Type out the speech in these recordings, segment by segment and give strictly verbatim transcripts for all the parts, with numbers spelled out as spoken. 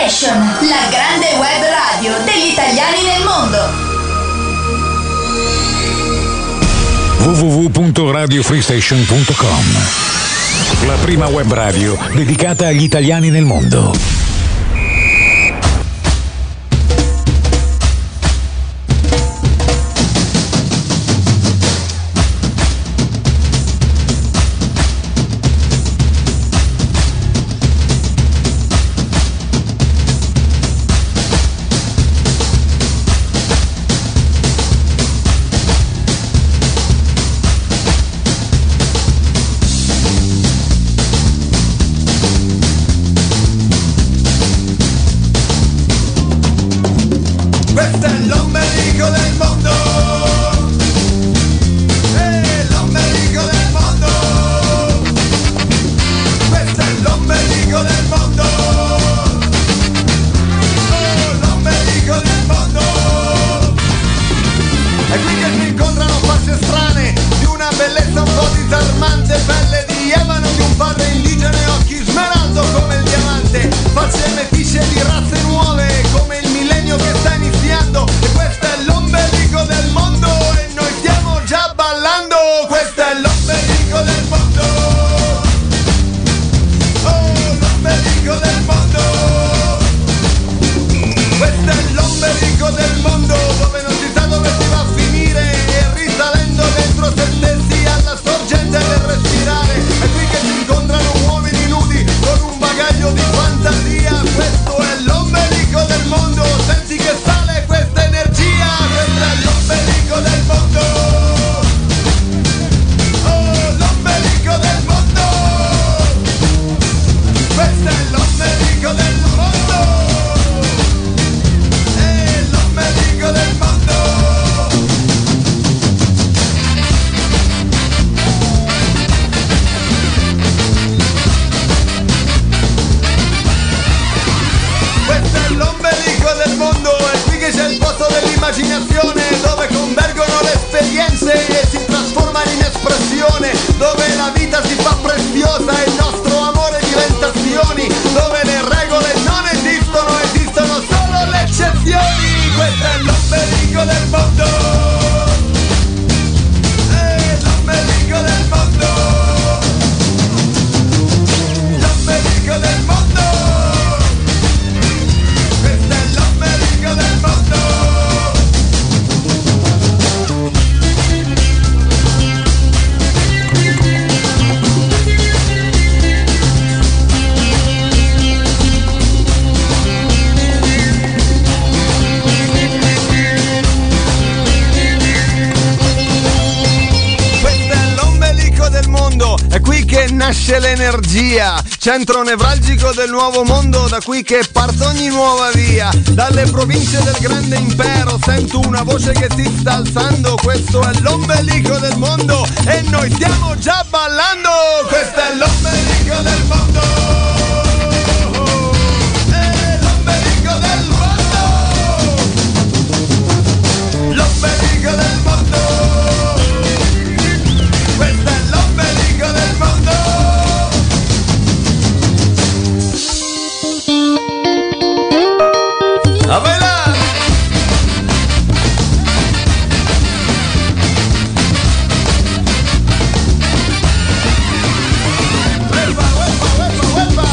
Station, la grande web radio degli italiani nel mondo. w w w punto radio free station punto com, la prima web radio dedicata agli italiani nel mondo. L'energia, centro nevralgico del nuovo mondo, da qui che parte ogni nuova via. Dalle province del grande impero sento una voce che ti sta alzando. Questo è l'ombelico del mondo e noi stiamo già ballando. Questo è l'ombelico del mondo. È l'ombelico del mondo. L'ombelico del mondo. Questo è l'ombelico del mondo. A bailar! Uepa, uepa, uepa, uepa!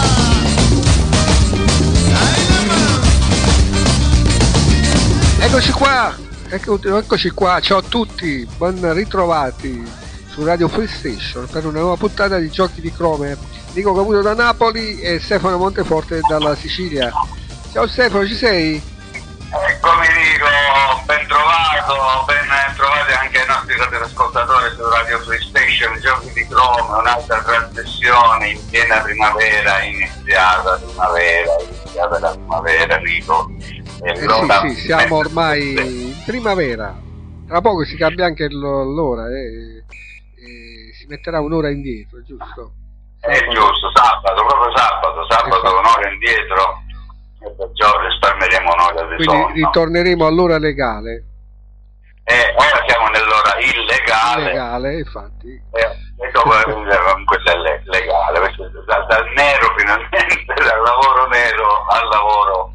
Eccoci qua, ecco, eccoci qua, ciao a tutti, ben ritrovati su Radio Free Station per una nuova puntata di Giochi di Crome. Nico Caputo da Napoli e Stefano Monteforte dalla Sicilia. Ciao Stefano, ci sei? Eccomi Nico, ben trovato, ben trovati anche i nostri radioascoltatori su Radio Free Station, Giochi di Crome, un'altra trasmissione in piena primavera, iniziata primavera, iniziata la primavera Nico. Eh sì, sì, siamo ormai in primavera, tra poco si cambia anche l'ora, eh, eh, si metterà un'ora indietro, giusto? È giusto, sabato, proprio sabato, sabato esatto. Un'ora indietro. E perciò risparmieremo noi la Quindi sonno. Ritorneremo all'ora legale. Eh, ora siamo nell'ora illegale. Illegale, infatti. Eh, e dopo quella è legale, dal, dal nero finalmente, dal lavoro nero al lavoro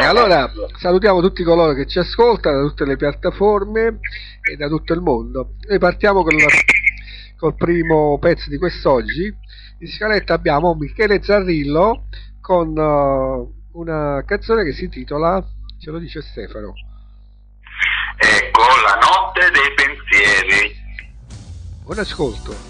allora salutiamo tutti coloro che ci ascoltano da tutte le piattaforme e da tutto il mondo. Noi partiamo con la, col primo pezzo di quest'oggi. In scaletta abbiamo Michele Zarrillo con uh, una canzone che si intitola, ce lo dice Stefano. Ecco, La notte dei pensieri. Buon ascolto.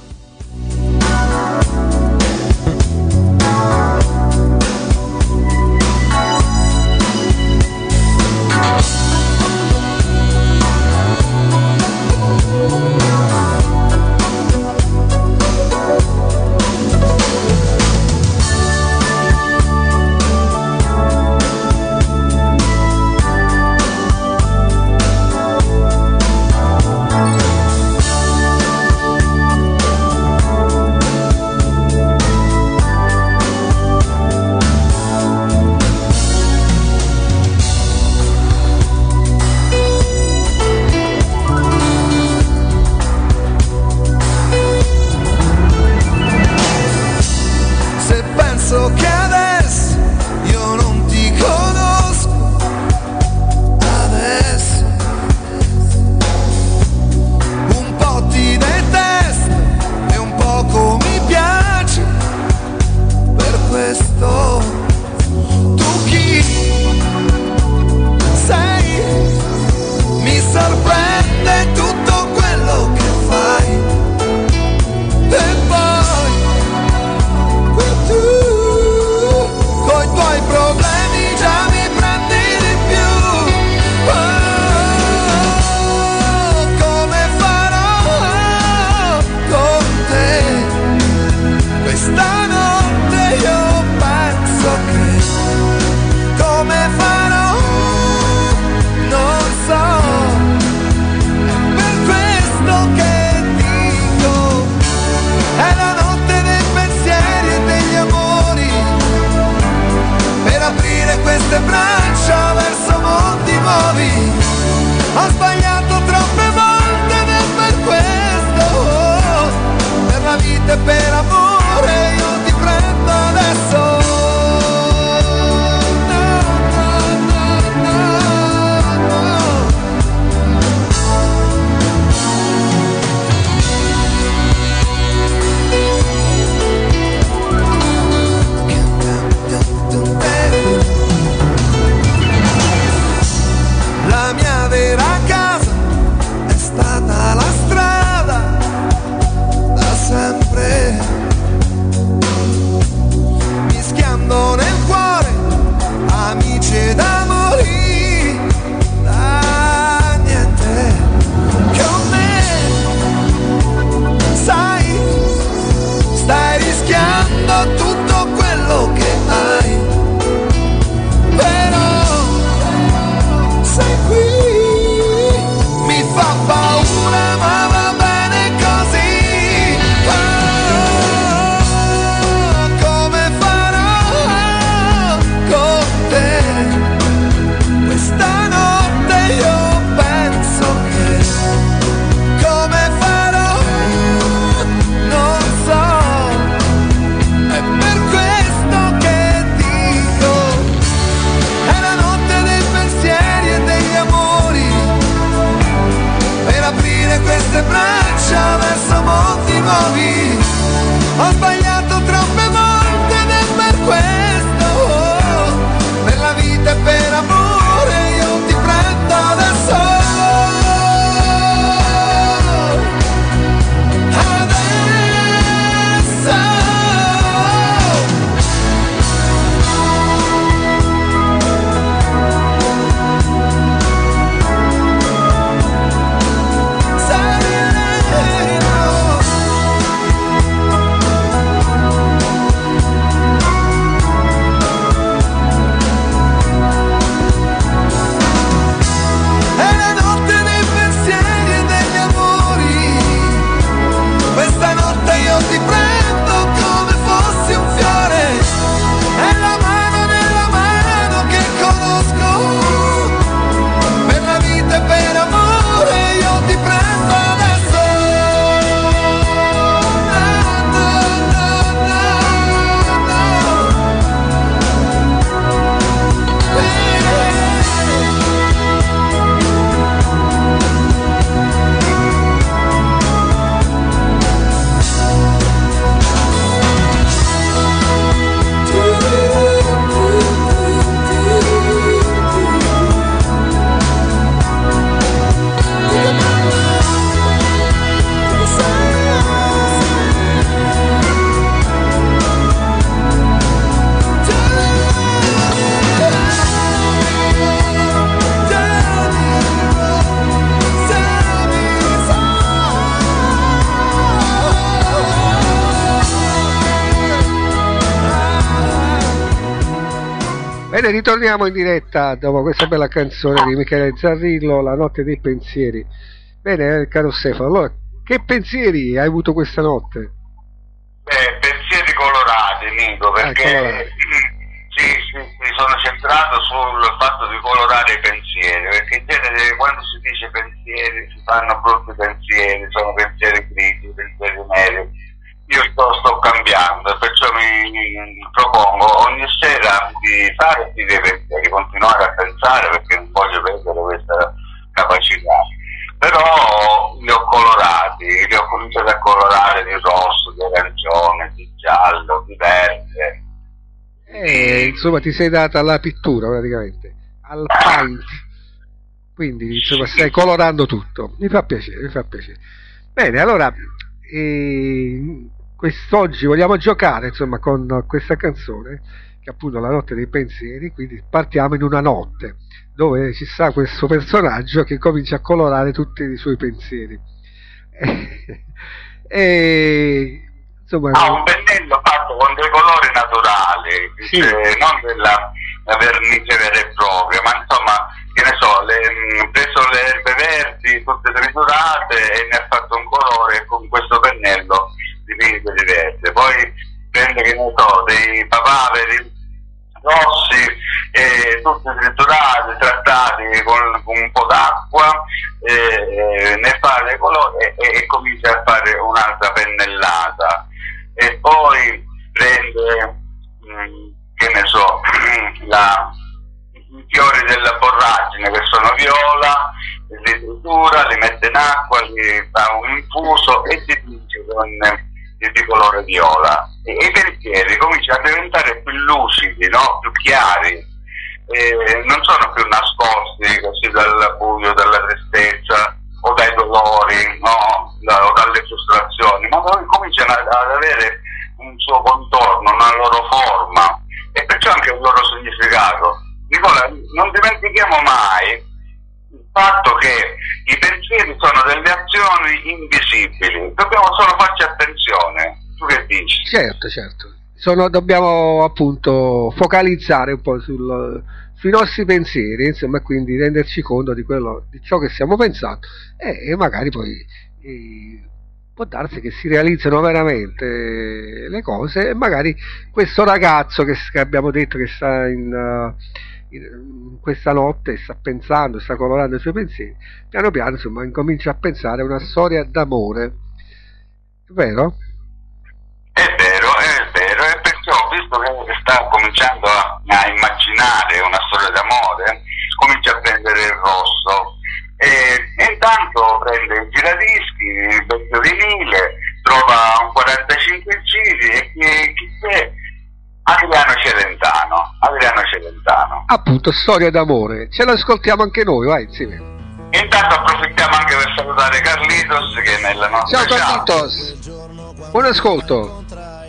Bene, ritorniamo in diretta dopo questa bella canzone di Michele Zarrillo, La notte dei pensieri. Bene, eh, caro Stefano, allora, che pensieri hai avuto questa notte? Beh, pensieri colorati, Nico, perché Ah, sì, sì, mi sono centrato sul fatto di colorare i pensieri, perché in genere quando si dice pensieri si fanno brutti pensieri, sono pensieri grigi, pensieri neri. Io sto, sto cambiando, perciò mi, mi propongo ogni sera di fare dei pensieri, continuare a pensare, perché non voglio perdere questa capacità. Però li ho colorati, li ho cominciato a colorare di rosso, di arancione, di giallo, di verde. Eh, insomma, ti sei data alla pittura praticamente, al paint. Quindi, insomma, stai colorando tutto. Mi fa piacere, mi fa piacere. Bene, allora, eh, quest'oggi vogliamo giocare, insomma, con questa canzone, che è appunto La notte dei pensieri, quindi partiamo in una notte, dove ci sta questo personaggio che comincia a colorare tutti i suoi pensieri. E, e insomma... Ha un pennello fatto con dei colori naturali, Sì. cioè, non della vernice vera e propria, ma insomma, che ne so, le, mh, preso le erbe verdi tutte triturate e ne ha fatto un colore con questo pennello dipinto di verde. Poi prende, che ne so, dei papaveri rossi, eh, tutti triturati, trattati con, con un po' d'acqua, eh, ne fa dei colori e, e comincia a fare un'altra pennellata. E poi prende, mh, che ne so, la, i fiori della borragine che sono viola, li tritura, li mette in acqua, li fa un infuso e dipinge con di colore viola. E i pensieri cominciano a diventare più lucidi, no? Più chiari, e non sono più nascosti così dal buio, dalla tristezza o dai dolori, no? Da, o dalle frustrazioni, ma poi cominciano ad, ad avere un suo contorno, una loro forma e perciò anche un loro significato. Nicola, non dimentichiamo mai il fatto che i pensieri sono delle azioni invisibili, dobbiamo solo farci attenzione. Tu che dici? Certo, certo. Sono, dobbiamo appunto focalizzare un po' sul, sui nostri pensieri, insomma, quindi renderci conto di quello, di ciò che stiamo pensando e, e magari poi e, può darsi che si realizzano veramente le cose e magari questo ragazzo che, che abbiamo detto che sta in, uh, in questa notte sta pensando, sta colorando i suoi pensieri, piano piano insomma incomincia a pensare a una storia d'amore, vero? È vero, è vero, e perciò, visto che sta cominciando a, a immaginare una storia d'amore, comincia a prendere il rosso e, e intanto prende il giradischi, il vecchio vinile, trova un quarantacinque giri e chi, chi c'è? Adriano Celentano, Adriano Celentano. Appunto, storia d'amore, ce l'ascoltiamo anche noi, vai insieme. Intanto approfittiamo anche per salutare Carlitos che è nella nostra Ciao chat. Carlitos, buon ascolto.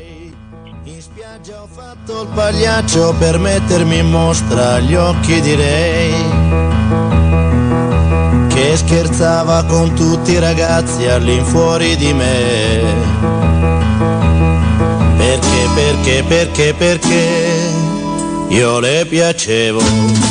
In spiaggia ho fatto il pagliaccio per mettermi in mostra agli occhi di lei, che scherzava con tutti i ragazzi all'infuori di me. Perché, perché, perché, perché io le piacevo.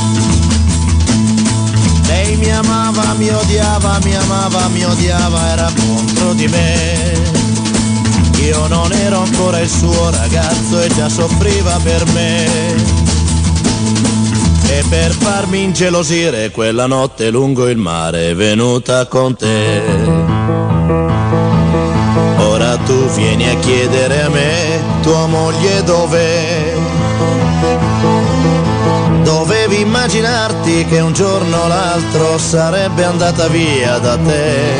Lei mi amava, mi odiava, mi amava, mi odiava, era contro di me. Io non ero ancora il suo ragazzo e già soffriva per me. E per farmi ingelosire quella notte lungo il mare è venuta con te. Ora tu vieni a chiedere a me, tua moglie dov'è? Dovevi immaginarti che un giorno o l'altro sarebbe andata via da te.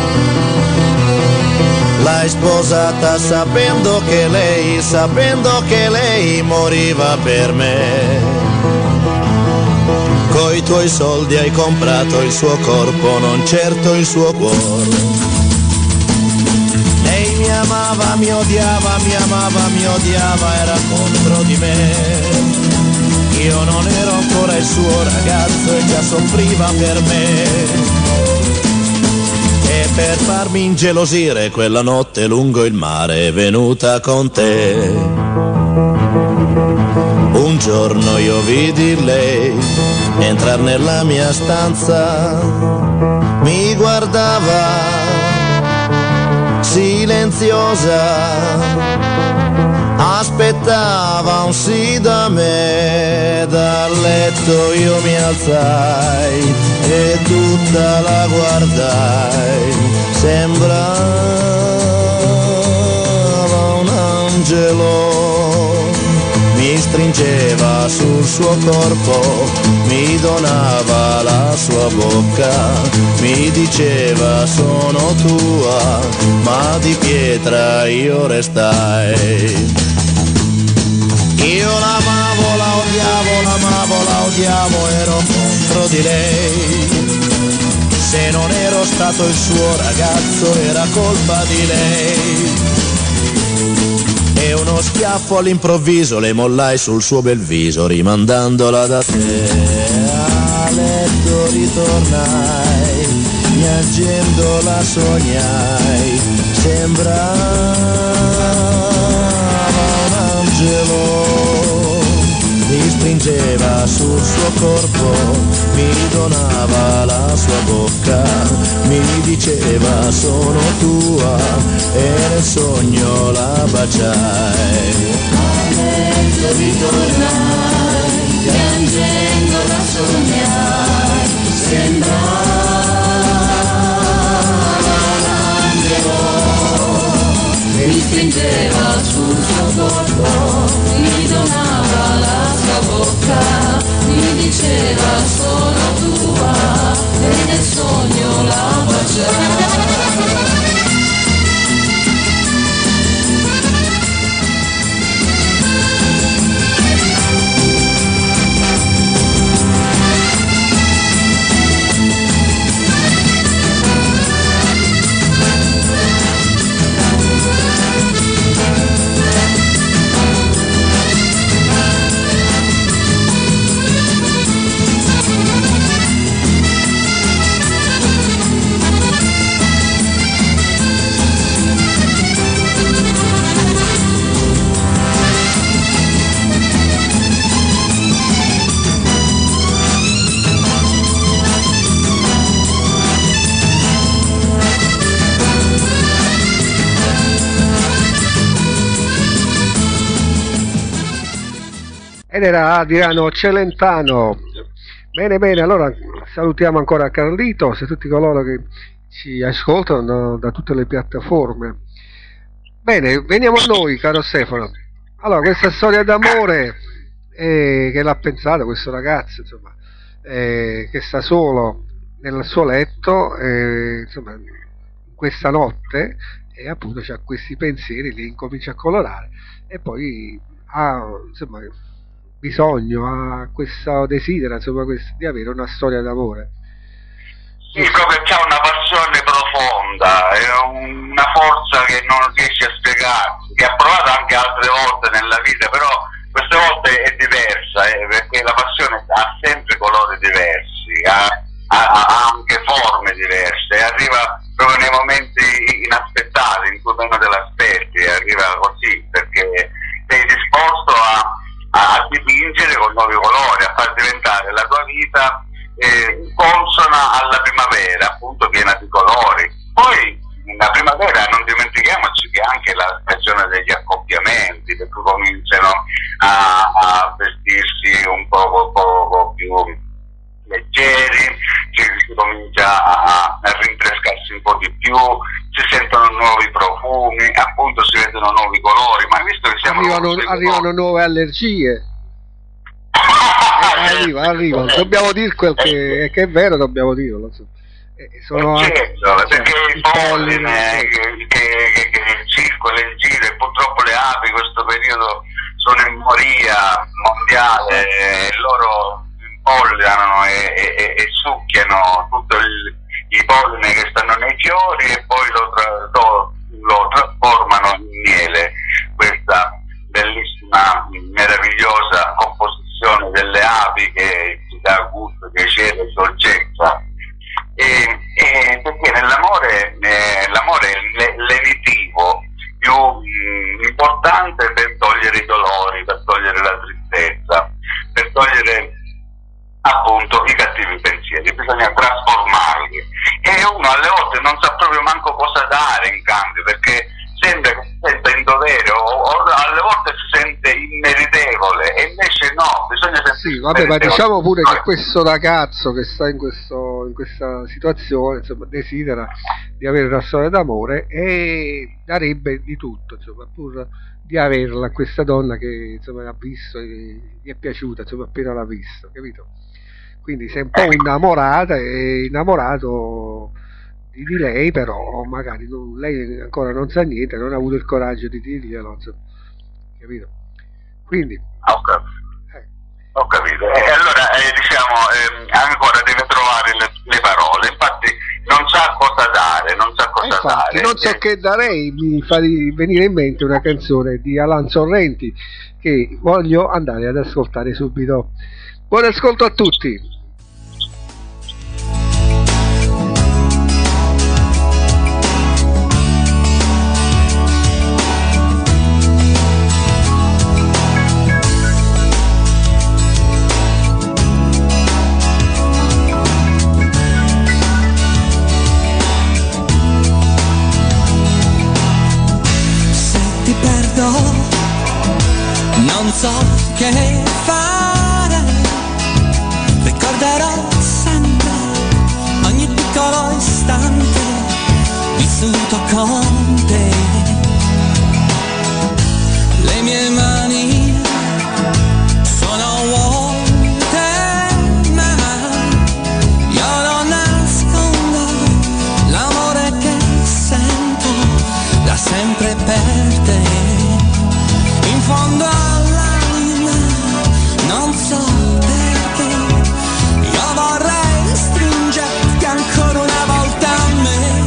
L'hai sposata sapendo che lei, sapendo che lei moriva per me. Coi tuoi soldi hai comprato il suo corpo, non certo il suo cuore. Lei mi amava, mi odiava, mi amava, mi odiava, era contro di me. Io non ero ancora il suo ragazzo e già soffriva per me. E per farmi ingelosire quella notte lungo il mare è venuta con te. Un giorno io vidi lei entrar nella mia stanza, mi guardava silenziosa, aspettava un sì da me. Dal letto io mi alzai e tutta la guardai, sembrava un angelo, mi stringeva sul suo corpo, mi donava la sua bocca, mi diceva sono tua, ma di pietra io restai. Io l'amavo, la odiavo, l'amavo, la odiavo, ero contro di lei. Se non ero stato il suo ragazzo era colpa di lei. E uno schiaffo all'improvviso le mollai sul suo bel viso, rimandandola da te. A letto ritornai, piangendo la sognai, sembrava un angelo, mi stringeva sul suo corpo, mi donava la sua bocca, mi diceva sono tua, e nel sogno la baciai. A letto ritornai, piangendo la sognai, sembrava un angelo, mi stringeva sul suo corpo, mi donava la sua bocca, mi diceva sono tua, e nel sogno la baciai. Ed era Adriano Celentano. Bene, bene, allora salutiamo ancora Carlitos e tutti coloro che ci ascoltano da tutte le piattaforme. Bene, veniamo a noi, caro Stefano. Allora, questa storia d'amore eh, che l'ha pensata questo ragazzo, insomma, eh, che sta solo nel suo letto, eh, insomma, questa notte, e appunto c'ha questi pensieri, li incomincia a colorare, e poi ha, insomma, bisogno, ha questo desidero, insomma, questo, di avere una storia d'amore. Sì, proprio c'è una passione profonda, è una forza che non riesce a spiegarsi, che ha provato anche altre volte nella vita, però queste volte è diversa, eh, perché la passione ha sempre colori diversi, ha, ha, ha anche forme diverse, e arriva proprio nei momenti inaspettati, in cui meno te l'aspetti, arriva così, perché sei disposto a a dipingere con nuovi colori, a far diventare la tua vita eh, consona alla primavera, appunto piena di colori. Poi la primavera, non dimentichiamoci che è anche la stagione degli accoppiamenti, per cui cominciano a, a vestirsi un po', poco più leggeri, si, si comincia a, a rinfrescarsi un po' di più, si sentono nuovi profumi, appunto si vedono nuovi colori, ma visto che siamo arrivano, arrivano nuove allergie. eh, arriva, arriva, dobbiamo dire quel che, che è vero, dobbiamo dirlo. Eh, sono certo, anche, perché cioè, il polline che, che, che, che circola in giro, e purtroppo le api in questo periodo sono in moria mondiale, e loro impollinano e, e, e succhiano tutto il, i polline che stanno nei fiori, e poi lo, tra, lo, lo trasformano in miele. Questa bellissima, meravigliosa composizione delle api che ci dà gusto, piacere e dolcezza. E, e perché nell'amore eh, l'amore è il lenitivo più mh, importante per togliere i dolori, per togliere la tristezza. vabbè, ma diciamo pure che questo ragazzo che sta in, questo, in questa situazione, insomma, desidera di avere una storia d'amore e darebbe di tutto, insomma, pur di averla questa donna che insomma ha visto e gli è piaciuta, insomma, appena l'ha visto, capito? Quindi sei un po' innamorata e innamorato di, di lei, però magari non, lei ancora non sa niente, non ha avuto il coraggio di dirglielo, insomma, capito? Quindi ho capito, eh. ho capito. E allora eh, diciamo eh, ancora deve trovare le, le parole, infatti non sa cosa dare, non sa cosa infatti, dare. Non so eh. che darei, mi fa venire in mente una canzone di Alan Sorrenti che voglio andare ad ascoltare subito. Buon ascolto a tutti. Non so che fare, ricorderò sempre ogni piccolo istante vissuto con te. Le mie mani sono vuote, ma io non nascondo l'amore che sento da sempre per te. In fondo all'anima non so perché io vorrei stringerti ancora una volta a me.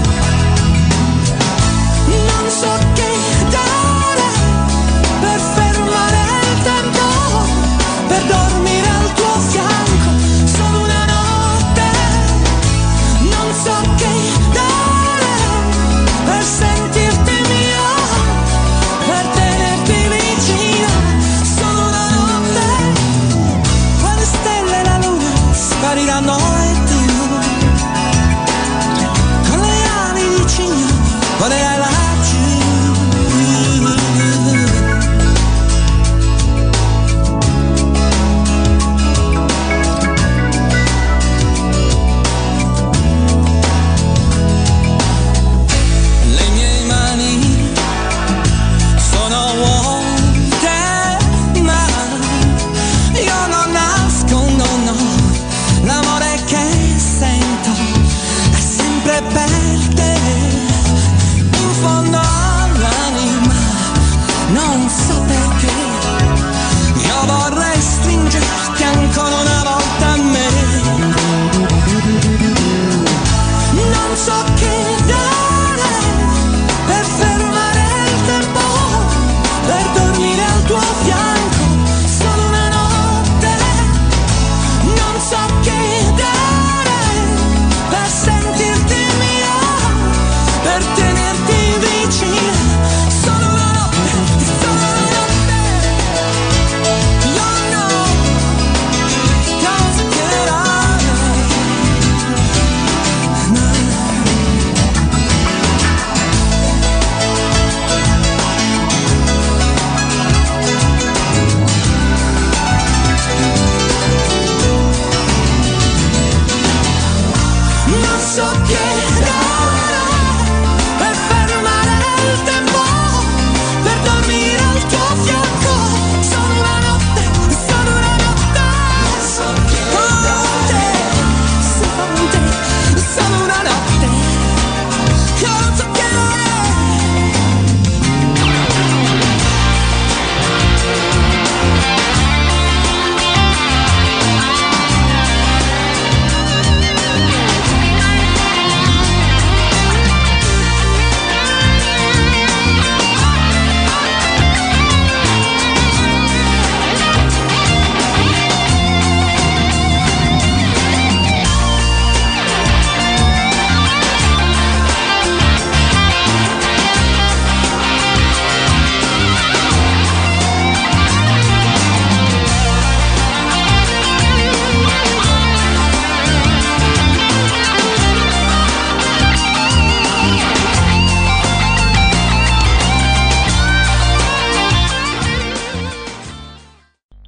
Non so che dare per fermare il tempo, per dormire al tuo fianco solo una notte. Non so che dare per sentirti mia, per tenerti vicina solo una notte. Quando stelle e la luna spariranno e tu con le ali di cigno volerai laggiù. Le mie mani sono vuote, ma io non nascondo, no, l'amore che sento è sempre per te. In fondo all'anima non so perché io vorrei stringerti ancora una volta a me. Non so che dare per fermare il tempo, per dormire al tuo fianco solo una notte. Non so che dare per sentirti mia, per tenerti vicina solo una notte, solo una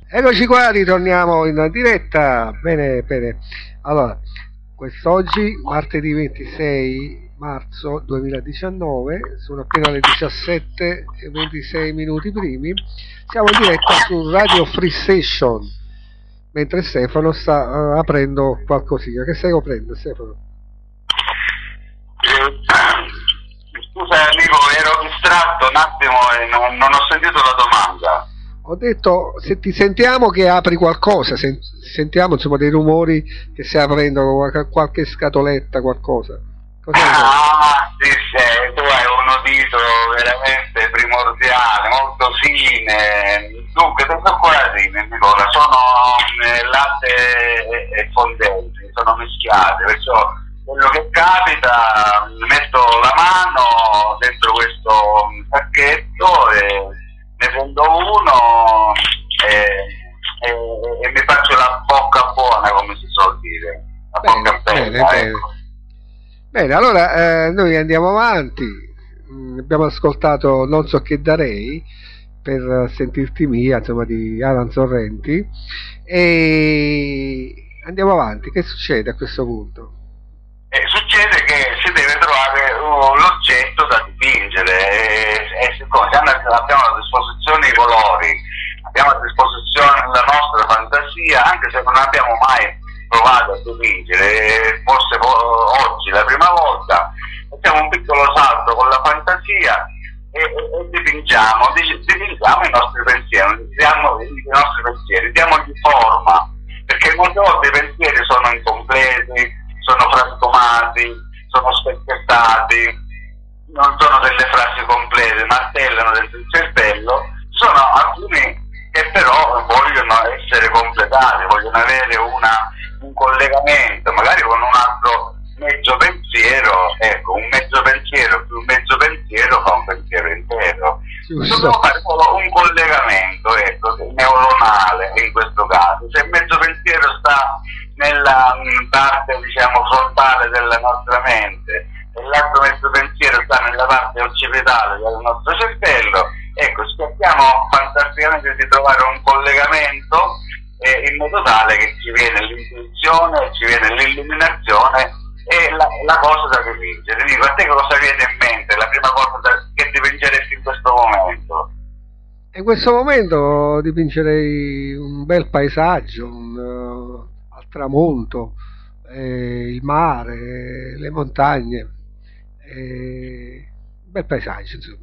Eccoci qua, ritorniamo in diretta. Bene, bene. Allora, quest'oggi, martedì ventisei marzo duemiladiciannove, sono appena le diciassette e ventisei minuti primi. Siamo in diretta su Radio Free Station, mentre Stefano sta uh, aprendo qualcosina. Che stai aprendo, Stefano? Eh, scusa amico, ero distratto un attimo e non, non ho sentito la domanda. Ho detto, se ti sentiamo che apri qualcosa, se, sentiamo insomma dei rumori che stai aprendo qualche, qualche scatoletta, qualcosa. Cosa ah, sì, sì, tu hai un udito veramente primordiale, molto fine. Dunque, le cioccolatine, Nicola, sono eh, latte e, e fondenti, sono mischiate, perciò quello che capita, metto la mano dentro questo pacchetto e ne prendo uno e, e, e mi faccio la bocca buona, come si suol dire, la bene, bocca bella, bene, ecco. bene. Bene, allora eh, noi andiamo avanti. Mm, abbiamo ascoltato Non so che darei per sentirti mia, insomma, di Alan Sorrenti, e andiamo avanti. Che succede a questo punto? Eh, succede che si deve trovare uh, l'oggetto da dipingere e, e siccome abbiamo a disposizione i colori, abbiamo a disposizione la nostra fantasia, anche se non abbiamo mai provato a dipingere, forse oggi la prima volta, facciamo un piccolo salto con la fantasia e, e, e dipingiamo, dipingiamo i nostri pensieri, diamo i nostri pensieri, diamogli forma, perché molte volte i pensieri sono incompleti, sono frantumati, sono spezzettati, non sono delle frasi complete, martellano dentro il cervello, sono alcuni che però vogliono essere completati, vogliono avere una, un collegamento, magari con un altro mezzo pensiero, ecco, un mezzo pensiero più un mezzo pensiero fa un pensiero intero. Dobbiamo fare solo un collegamento, ecco, neuronale in questo caso. Se il mezzo pensiero sta nella parte, diciamo, frontale della nostra mente e l'altro mezzo pensiero sta nella parte occipitale del nostro cervello, ecco, cerchiamo fantasticamente di trovare un collegamento eh, in modo tale che ci viene l'intuizione, ci viene l'illuminazione e la, la cosa da dipingere. Dico, a te cosa viene in mente, la prima cosa da, che dipingeresti in questo momento? In questo momento dipingerei un bel paesaggio, un uh, al tramonto, eh, il mare, le montagne, eh, un bel paesaggio, insomma.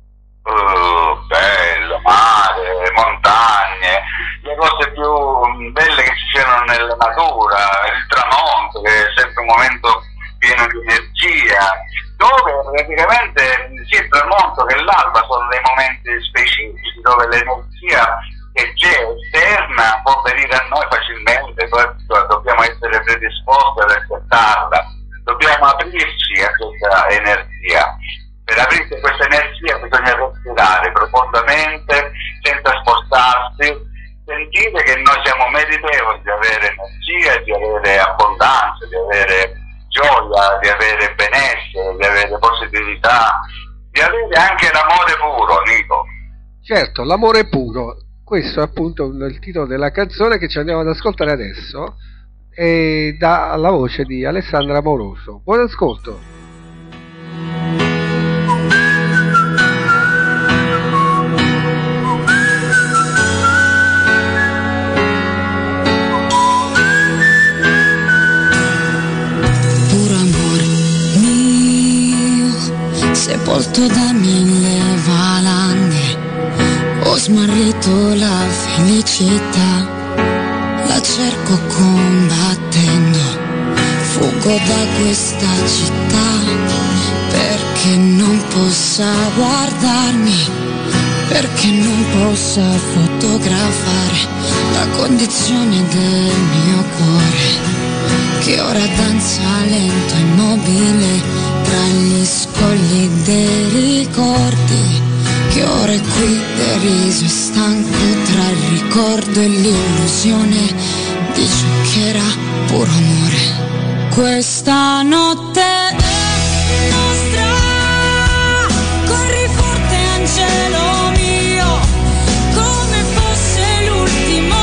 Oh, bello, mare, montagne, le cose più belle che ci siano nella natura, il tramonto che è sempre un momento pieno di energia, dove praticamente sia il tramonto che l'alba sono dei momenti specifici dove l'energia che c'è esterna può venire a noi facilmente, dobbiamo essere predisposti ad accettarla, dobbiamo aprirci a questa energia. Per aprirsi a questa energia bisogna respirare profondamente, senza spostarsi, sentire che noi siamo meritevoli di avere energia, di avere abbondanza, di avere gioia, di avere benessere, di avere positività, di avere anche l'amore puro, Nico. Certo, l'amore puro, questo è appunto il titolo della canzone che ci andiamo ad ascoltare adesso, e dalla voce di Alessandra Amoroso. Buon ascolto. Sepolto da mille valanghe, ho smarrito la felicità, la cerco combattendo, fuggo da questa città, perché non possa guardarmi, perché non possa fotografare la condizione del mio cuore, che ora danza lento e immobile tra gli scogli dei ricordi, che ora è qui deriso e stanco tra il ricordo e l'illusione di ciò che era puro amore. Questa notte è nostra, corri forte angelo mio, come fosse l'ultimo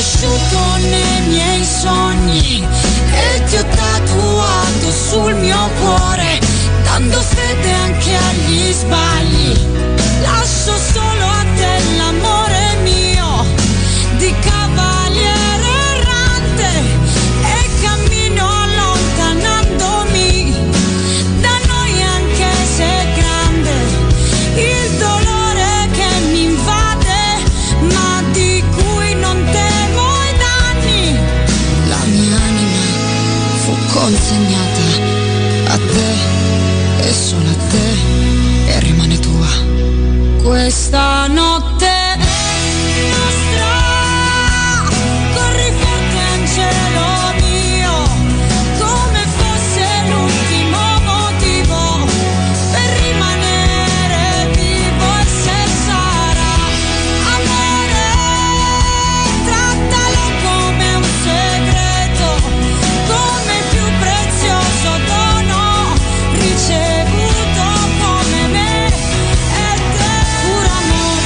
cresciuto nei miei sogni e ti ho tatuato sul mio cuore, dando fede anche agli sbagli. Lascio solo a te l'amore mio di cavaliere errante e cammino allontanandomi da noi, anche se è grande il dolore che mi invade, ma di cui non temo i danni. La mia anima fu consegnata a te e solo a te, e rimane tua. Questa notte è nostra, corri forte angelo mio, come fosse l'ultimo motivo per rimanere vivo. E se sarà amore, trattalo come un segreto, come il più prezioso dono ricevuto come me. E te, pur amor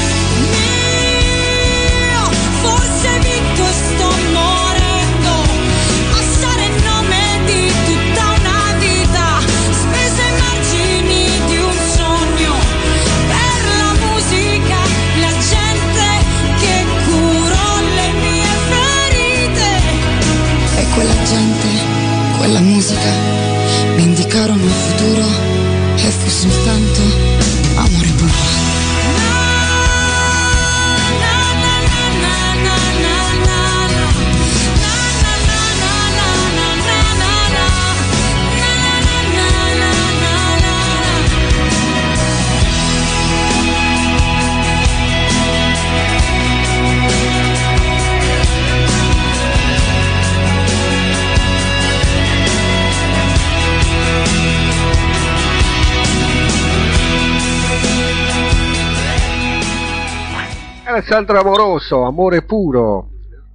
mio, forse vinto e sto morendo a stare in nome di tutta una vita spesa ai margini di un sogno, per la musica, la gente che curò le mie ferite. E quella gente, quella musica mi indicarono il futuro e fu soltanto amore puro. Alessandro Amoroso, Amore Puro,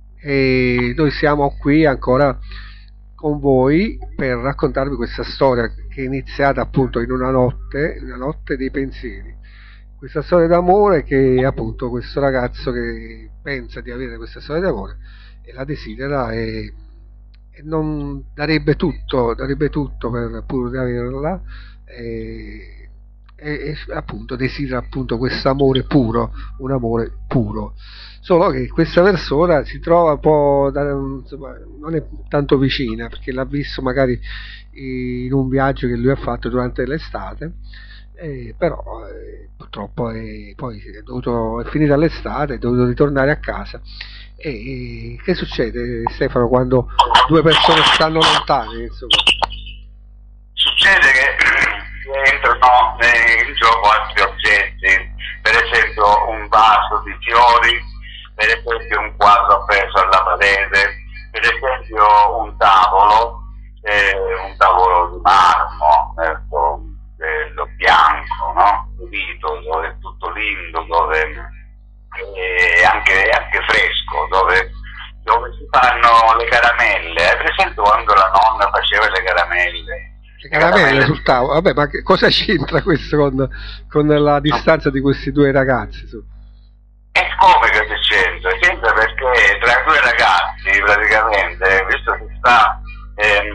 e noi siamo qui ancora con voi per raccontarvi questa storia che è iniziata appunto in una notte, una notte dei pensieri. Questa storia d'amore che appunto questo ragazzo che pensa di avere questa storia d'amore e la desidera e, e non darebbe tutto, darebbe tutto per pur di averla. E, E, e appunto desidera appunto questo amore puro, un amore puro, solo che questa persona si trova un po' da, insomma, non è tanto vicina, perché l'ha visto magari in un viaggio che lui ha fatto durante l'estate, eh, però eh, purtroppo è, poi è, dovuto, è finita l'estate, è dovuto ritornare a casa. E, e che succede, Stefano, quando due persone stanno lontane? Insomma, succede che entrano in gioco altri oggetti, per esempio un vaso di fiori, per esempio un quadro appeso alla parete, per esempio un tavolo, eh, un tavolo di marmo, ecco, bello bianco, no? Pulito, dove è tutto lindo, dove è anche, anche fresco, dove, dove si fanno le caramelle. Hai presente quando la nonna faceva le caramelle? Le caramelle sul tavolo, vabbè, ma che cosa c'entra questo con, con la distanza di questi due ragazzi? Su? E come che c'entra? C'entra perché tra i due ragazzi praticamente, visto che sta ehm,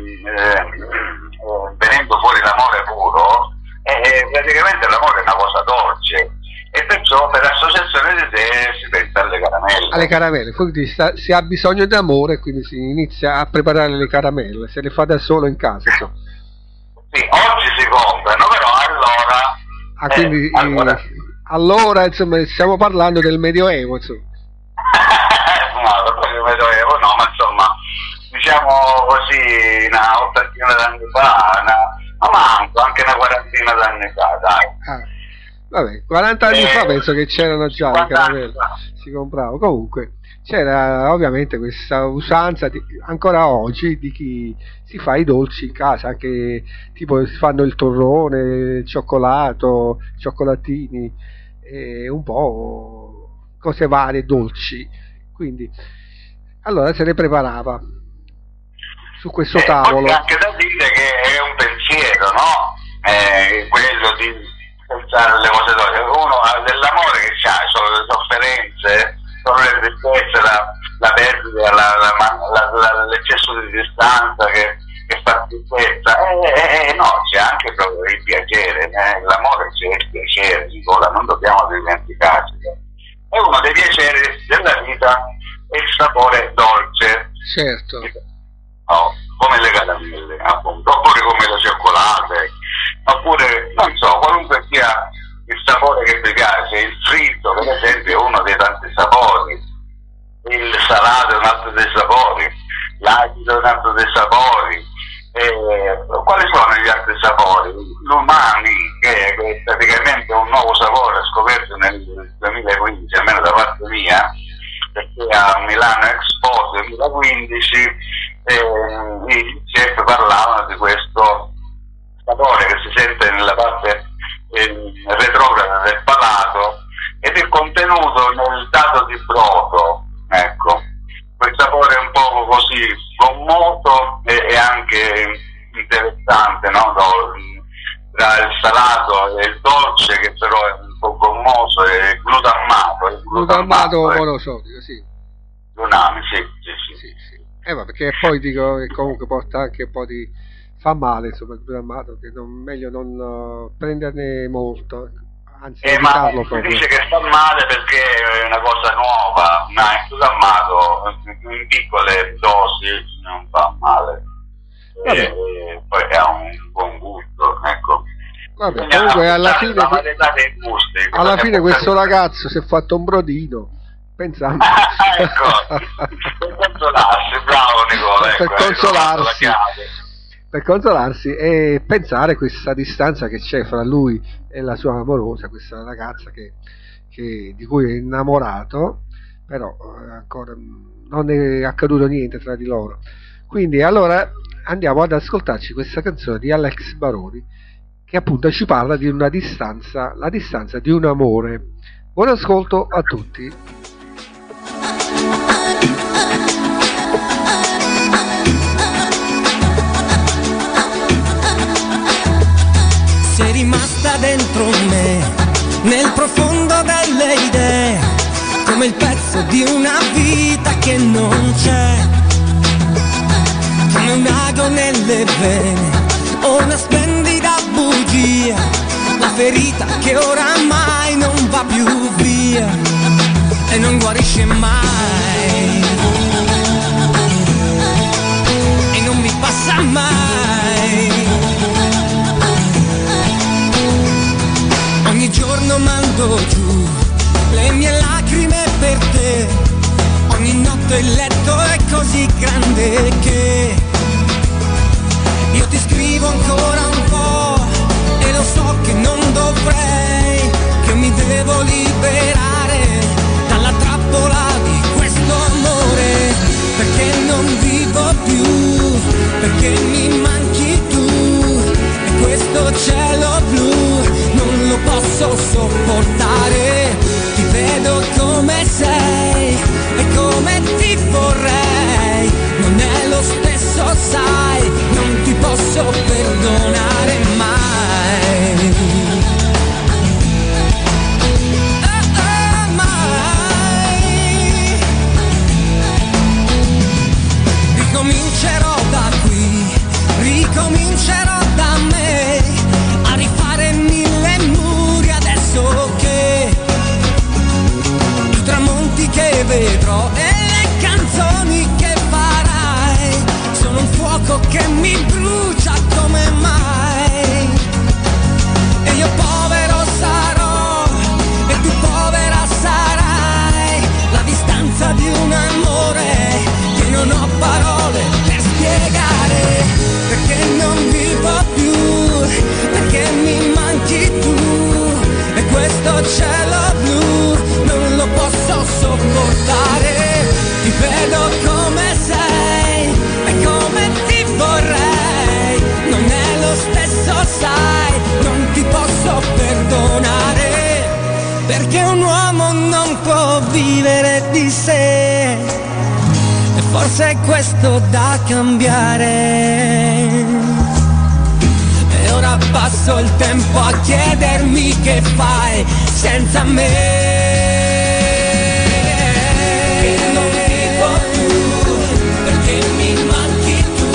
ehm, venendo fuori l'amore puro, eh, praticamente l'amore è una cosa dolce, e perciò per associazione di te si pensa alle caramelle. Alle caramelle, quindi sta, si ha bisogno di amore, quindi si inizia a preparare le caramelle, se le fa da solo in casa. So. Sì, oggi si comprano, però allora... Ah, quindi, eh, allora... allora, insomma, stiamo parlando del Medioevo, insomma. No, del Medioevo no, ma insomma, diciamo così, una ottantina d'anni fa, una, ma manco, anche una quarantina d'anni fa, dai. Ah, vabbè, quaranta anni eh, fa penso che c'erano già le caramelle, si comprava. Comunque, c'era ovviamente questa usanza di, ancora oggi di chi si fa i dolci in casa, anche tipo si fanno il torrone, il cioccolato, cioccolatini, e un po' cose varie, dolci. Quindi allora se ne preparava su questo eh, tavolo. C'è anche da dire che è un pensiero, no? Eh, quello di pensare alle cose dolci. Uno ha dell'amore che ha, sono le sofferenze, sono le tristezze, la, la perdita distanza che, che fa tristezza, eh, eh, eh, no, c'è anche proprio il piacere, eh, l'amore c'è il piacere, Nicola, non dobbiamo dimenticarci. È uno dei piaceri della vita, è il sapore dolce. Certo. No, come le caramelle, appunto, oppure come la cioccolata, oppure, non so, qualunque sia il sapore che vi piace. Il fritto, per esempio, è uno dei tanti sapori, il salato è un altro dei sapori, l'acido è un altro dei sapori. Eh, quali sono gli altri sapori? L'umami, che è praticamente un nuovo sapore scoperto nel duemilaquindici, almeno da parte mia, perché a Milano Expo duemilaquindici eh, i chef parlavano di questo sapore che si sente nella parte eh, retrograda del palato ed è contenuto nel dato di brodo, ecco. Quel sapore un po' così gommoso e, e anche interessante, no? Tra il salato e il dolce, che però è un po' gommoso, e glutamato. Il Glutamato glutamato monosodico, sì. L'unami, sì, sì, sì. Sì, sì. Eh, ma perché poi dico che comunque porta anche un po' di... fa male, insomma, il glutamato, che non, meglio non uh, prenderne molto, anzi Eh, ma evitarlo si proprio. dice che fa male perché è una cosa nuova, ma il glutamato in piccole dosi non fa male. E poi ha un buon gusto, ecco. Vabbè, Bisogna comunque alla apprezzare fine, la varietà dei gusti. alla Bisogna fine questo apprezzare- ragazzo si è fatto un brodino pensando ecco, per consolarsi, bravo Nicola, Per ecco, hai consolarsi. trovato la chiave. per consolarsi e pensare questa distanza che c'è fra lui e la sua amorosa, questa ragazza che, che- di cui è innamorato, però eh, ancora mm, non è accaduto niente tra di loro. Quindi allora andiamo ad ascoltarci questa canzone di Alex Baroni, che appunto ci parla di una distanza, la distanza di un amore. Buon ascolto a tutti. Sei rimasta dentro me, nel profondo delle idee, come il pezzo di una vita che non c'è, come un ago nelle vene, o una splendida bugia, la ferita che oramai non va più via e non guarisce mai, e non mi passa mai. Ogni giorno mando giù le mie lacrime per te, ogni notte il letto è così grande che io ti scrivo ancora un po' e lo so che non dovrei, che mi devo liberare dalla trappola di questo amore, perché non vivo più, perché mi manchi tu e questo cielo blu non lo posso sopportare. Ti vedo come sei e come ti vorrei, non è lo stesso, sai, non ti posso perdonare mai. Oh, oh, mai. Ricomincerò da qui, ricomincerò da me, a rifare mille muri adesso che i tramonti che vedrò e le canzoni che farai sono un fuoco che mi brucia come mai, e io povero sarò e tu povera sarai, la distanza di un amore che non ho parole per spiegare, perché non vivo più, perché mi manchi tu e questo cielo blu non lo posso sopportare. Ti vedo come sei e come ti vorrei, non è lo stesso, sai, non ti posso perdonare, perché un uomo non può vivere di sé e forse è questo da cambiare. E ora passo il tempo a chiedermi che fai senza me. Che non vivo più, perché mi manchi tu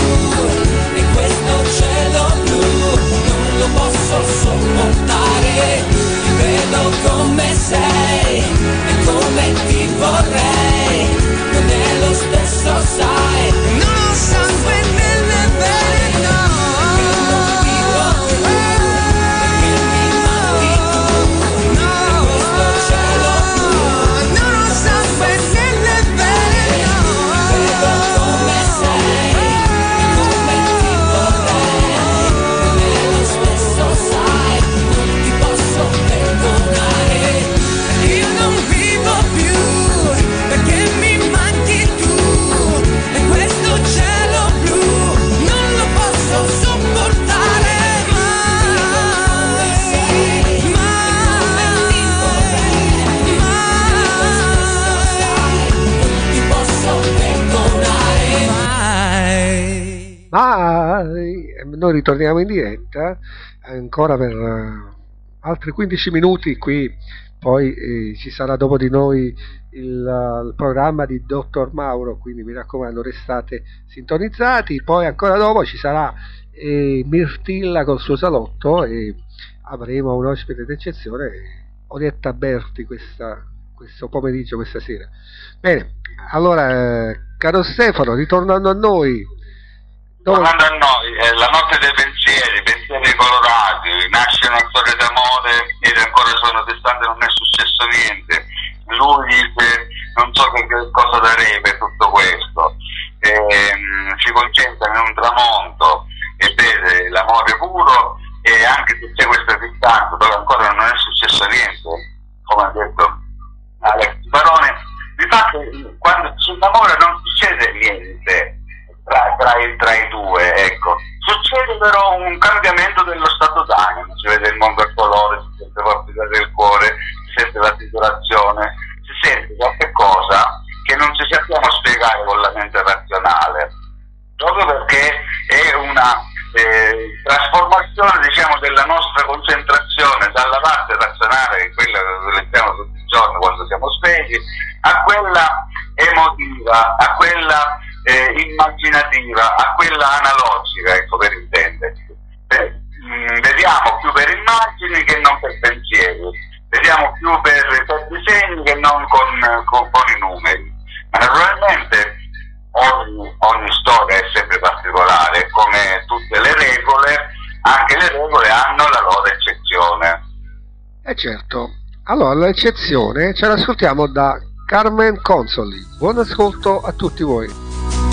Ma eh, noi ritorniamo in diretta ancora per eh, altri quindici minuti qui, poi eh, ci sarà dopo di noi il, uh, il programma di Dottor Mauro, quindi mi raccomando restate sintonizzati. Poi ancora dopo ci sarà eh, Mirtilla col suo salotto e avremo un ospite d'eccezione, Orietta Berti, questa, questo pomeriggio, questa sera. Bene, allora eh, caro Stefano, ritornando a noi, dove... tornando a noi, eh, la notte dei pensieri, pensieri colorati, nasce una storia d'amore ed ancora sono distante, non è successo niente. Lui dice non so che cosa darei per tutto questo, ehm, si concentra in un tramonto e vede l'amore puro, e anche se c'è questa distanza dove ancora non è successo niente, come ha detto Alex Barone, di fatto quando si innamora non succede niente tra, tra, i, tra i due, ecco. Succede però un cambiamento dello stato d'animo, si vede il mondo a colore, si sente palpitare il cuore, si sente la titolazione, si sente qualche cosa che non ci sappiamo spiegare con la mente razionale, proprio perché è una eh, trasformazione, diciamo, della nostra concentrazione dalla parte razionale, quella che leggiamo tutti i giorni quando siamo svegli, a quella emotiva, a quella eh, immaginativa, a quella analogica, ecco, per intenderci. Eh, mh, vediamo più per immagini che non per pensieri, vediamo più per, per disegni che non con, con, con i numeri. Ma naturalmente ogni, ogni storia è sempre particolare, come tutte le regole, anche le regole hanno la loro eccezione. Eh certo, allora l'eccezione ce l'ascoltiamo da Carmen Consoli. Buon ascolto a tutti voi.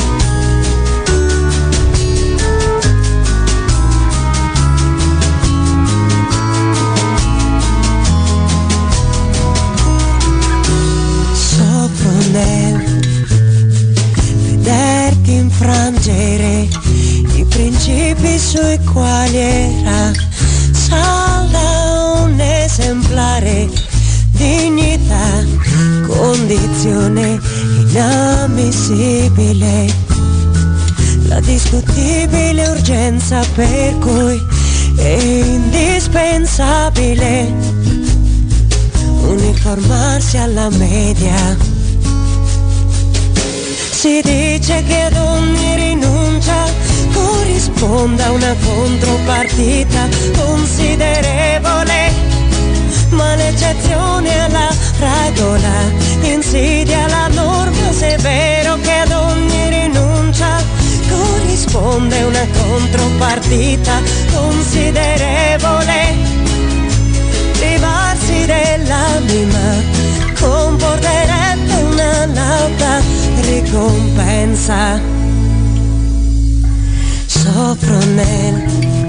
Vederti infrangere i principi sui quali era salda un esemplare, dignità, condizione inammissibile, la discutibile urgenza per cui è indispensabile uniformarsi alla media. Si dice che ad ogni rinuncia corrisponda una contropartita considerevole, ma l'eccezione alla regola insidia la norma, se è vero che ad ogni rinuncia corrisponde una contropartita considerevole. Privarsi dell'anima comporterebbe una lauta ricompensa. Soffro nel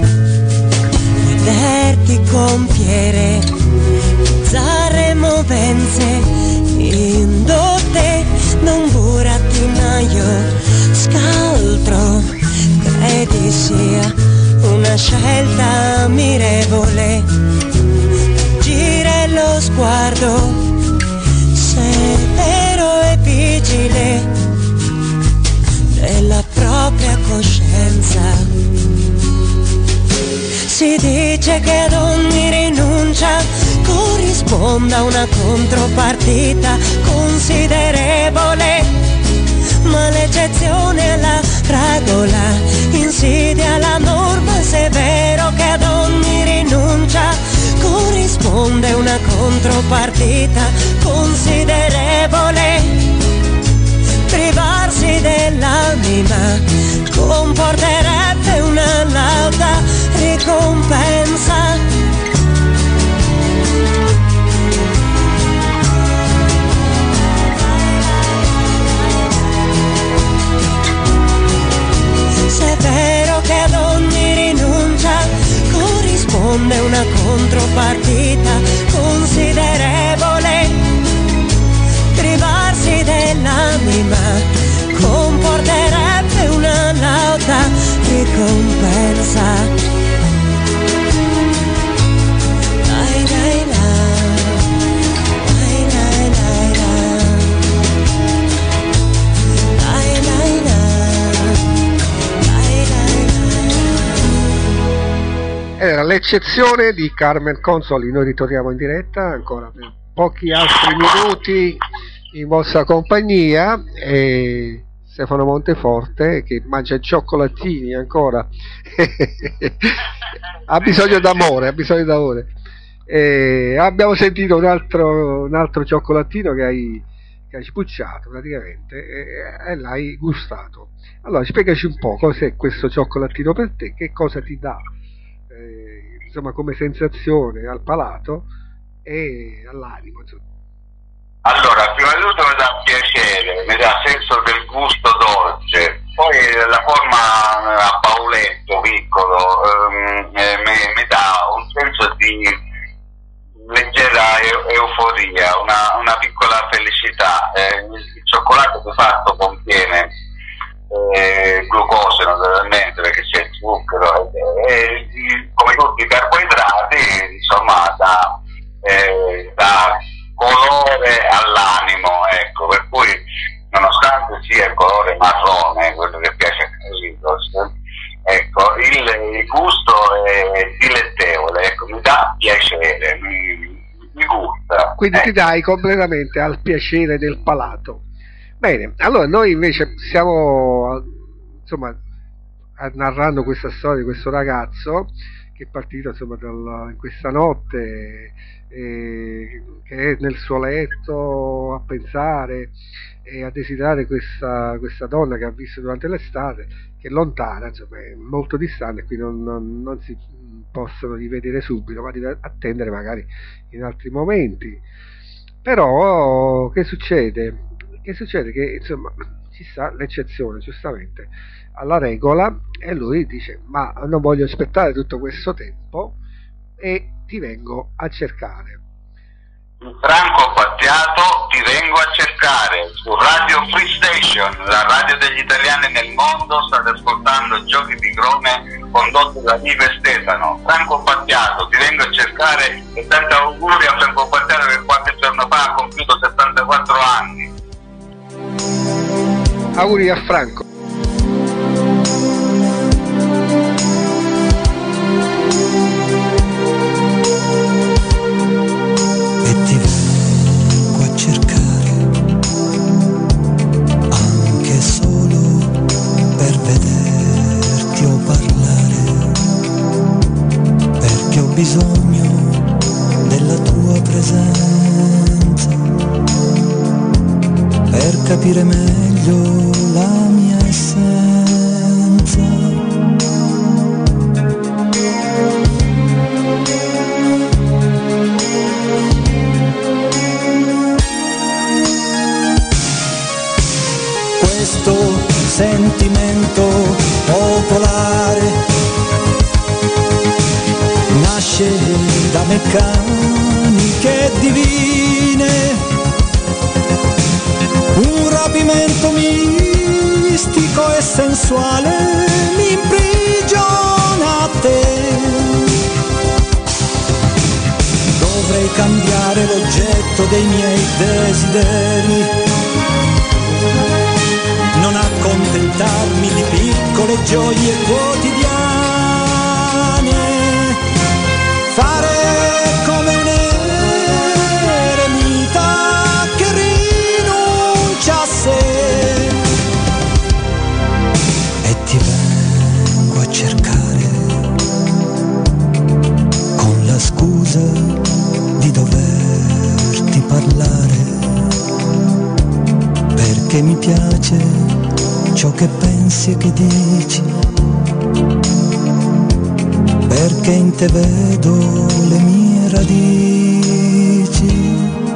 vederti compiere bizzarre movenze indotte da un burattinaio scaltro. Credi sia una scelta ammirevole, gira lo sguardo severo e vigile della propria coscienza. Si dice che ad ogni rinuncia corrisponda una contropartita considerevole, ma l'eccezione alla regola insidia la norma, se è vero che ad ogni rinuncia corrisponde una contropartita considerevole. Privarsi dell'anima comporterebbe una lauta ricompensa. Se è vero che ad ogni rinuncia corrisponde una contropartita considerevole, privarsi dell'anima comporterebbe una lauta ricompensa. Dai, dai, dai, dai, dai, dai, dai, dai, dai, dai, dai, dai, dai. l'eccezione di Carmen Consoli, noi ritorniamo in diretta ancora per pochi altri minuti in vostra compagnia, e Stefano Monteforte che mangia i cioccolatini ancora ha bisogno d'amore, ha bisogno d'amore. E abbiamo sentito un altro, un altro cioccolatino che hai, che hai spucciato praticamente e, e l'hai gustato. Allora spiegaci un po' cos'è questo cioccolatino per te, che cosa ti dà eh, insomma come sensazione al palato e all'animo, insomma. Allora, prima di tutto mi dà piacere, mi dà senso del gusto dolce, poi la forma a pauletto piccolo ehm, eh, mi, mi dà un senso di leggera eu- euforia, una, una piccola felicità. Eh, il cioccolato di fatto contiene eh, glucosio naturalmente, perché c'è il zucchero e, e come tutti i carboidrati, insomma, dà, eh, dà colore all'animo, ecco, per cui nonostante sia il colore marrone, quello che piace a Carlitos, ecco, il, il gusto è dilettevole, ecco, mi dà piacere, mi, mi gusta. Quindi ecco. Ti dai completamente al piacere del palato. Bene, allora noi invece stiamo insomma narrando questa storia di questo ragazzo che è partito insomma dal, in questa notte, eh, che è nel suo letto a pensare e a desiderare questa, questa donna che ha visto durante l'estate, che è lontana, insomma è molto distante, qui non, non, non si possono rivedere subito, ma devi attendere magari in altri momenti. Però che succede? Che succede? Che insomma ci sta l'eccezione giustamente alla regola, e lui dice: ma non voglio aspettare tutto questo tempo e ti vengo a cercare. Franco Battiato, ti vengo a cercare su Radio Free Station, la radio degli italiani nel mondo. State ascoltando Giochi di Crome condotto da Ivo e Stefano. Franco Battiato, ti vengo a cercare, e tanti auguri a Franco Battiato che qualche giorno fa ha compiuto settantaquattro anni. Auguri a Franco. E ti vengo a cercare anche solo per vederti o parlare, perché ho bisogno della tua presenza per capire meglio la mia essenza. Questo sentimento popolare nasce da meccaniche divine, un rapimento mistico e sensuale mi imprigiona a te. Dovrei cambiare l'oggetto dei miei desideri, non accontentarmi di piccole gioie quotidiane, fare come un eremita che rinuncia a sé. E ti vengo a cercare con la scusa di doverti parlare, perché mi piace ciò che pensi e che dici, perché in te vedo le mie radici.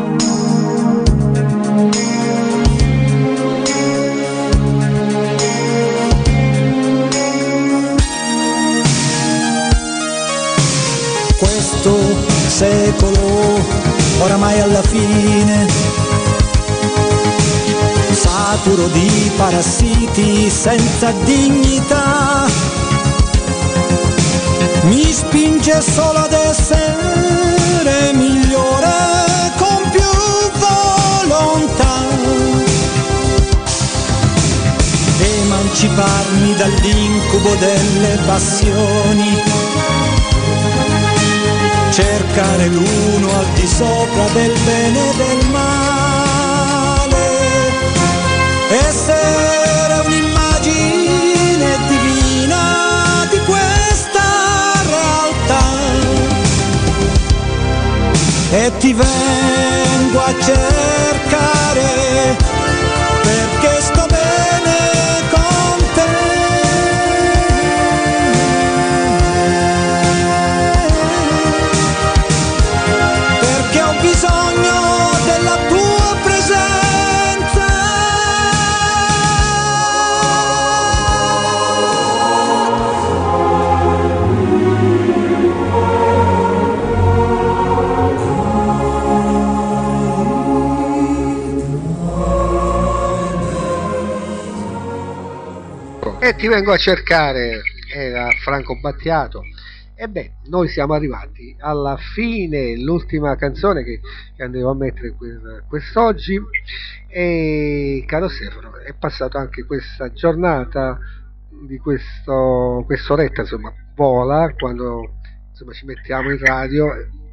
Questo secolo oramai alla fine, saturo di parassiti senza dignità, mi spinge solo ad essere migliore con più volontà, emanciparmi dall'incubo delle passioni, cercare l'uno al di sopra del bene e del male, essere un'immagine divina di questa realtà, e ti vengo a cercare perché sto bene con te. Perché ho bisogno della tua presenza. E ti vengo a cercare, era Franco Battiato. E beh, noi siamo arrivati alla fine, l'ultima canzone che, che andremo a mettere per quest'oggi. E caro Stefano, è passato anche questa giornata di questo quest'oretta, insomma, vola quando insomma ci mettiamo in radio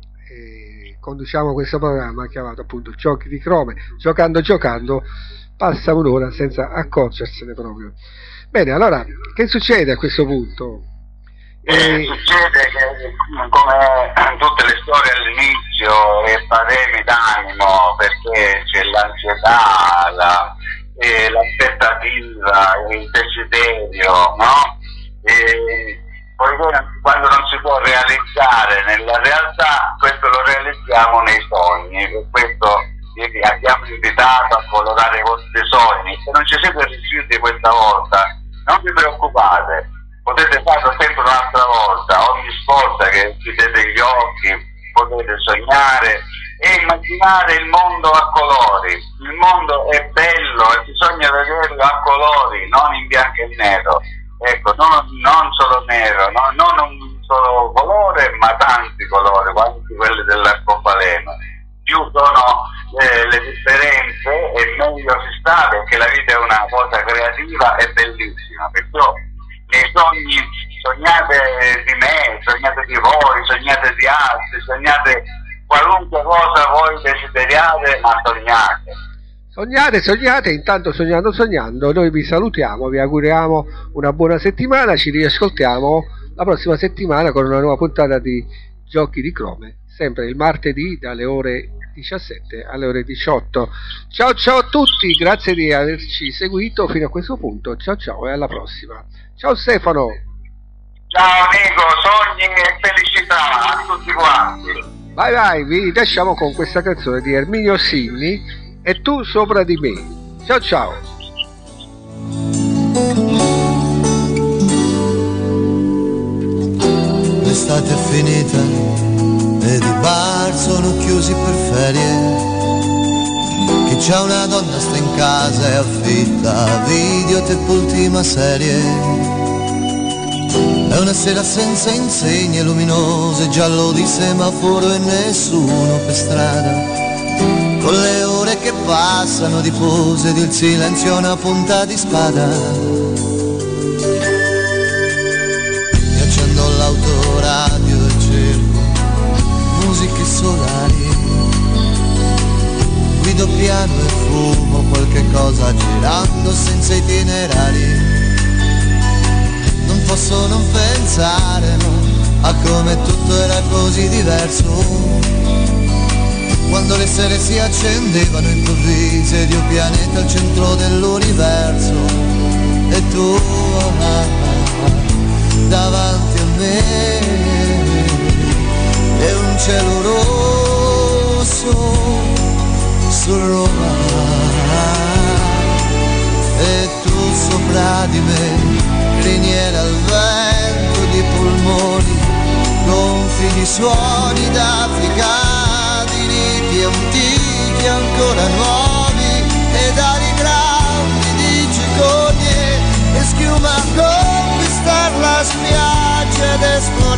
e conduciamo questo programma chiamato appunto Giochi di Crome. Giocando giocando passa un'ora senza accorgersene proprio. Bene, allora, che succede a questo punto? Eh, succede che, come tutte le storie all'inizio, è patemi d'animo, perché c'è l'ansietà, la, eh, l'aspettativa, il desiderio, no? E poi quando non si può realizzare nella realtà, questo lo realizziamo nei sogni. Per questo vi abbiamo invitato a colorare i vostri sogni. Se non ci siete riusciti questa volta, non vi preoccupate, potete farlo sempre un'altra volta. Ogni volta che chiudete gli occhi potete sognare e immaginare il mondo a colori. Il mondo è bello e bisogna vederlo a colori, non in bianco e nero. Ecco, non, non solo nero, no, non un solo colore, ma tanti colori, quanti quelli dell'arcobaleno. Più sono eh, le differenze e meglio si sta, perché la vita è una cosa creativa e bellissima. Perciò nei sogni sognate di me, sognate di voi, sognate di altri, sognate qualunque cosa voi desideriate, ma sognate. Sognate, sognate, intanto sognando sognando noi vi salutiamo, vi auguriamo una buona settimana, ci riascoltiamo la prossima settimana con una nuova puntata di Giochi di Crome, sempre il martedì dalle ore diciassette alle ore diciotto. Ciao ciao a tutti, grazie di averci seguito fino a questo punto, ciao ciao e alla prossima. Ciao Stefano. Ciao Nico, sogni e felicità a tutti quanti. Vai vai, vi lasciamo con questa canzone di Erminio Sinni, E tu sopra di me. Ciao ciao. L'estate è finita ed i bar sono chiusi per ferie. Chi c'ha una donna sta in casa e affitta video tape ultima serie. È una sera senza insegne luminose, giallo di semaforo e nessuno per strada. Con le ore che passano diffuse ed il silenzio è una punta di spada. Mi accendo l'autoradio e cerco musiche solari. Guido piano e fumo qualche cosa girando senza itinerari. Non posso non pensare no, a come tutto era così diverso. Quando le sere si accendevano improvvise di un pianeta al centro dell'universo. E tu ah, davanti a me e un cielo rosso su Roma. E tu sopra di me, criniera al vento di polmoni, gonfi di suoni d'Africa, di riti antichi ancora nuovi ed ali grandi di cicogne e schiuma a conquistar la spiaggia ed esplodere.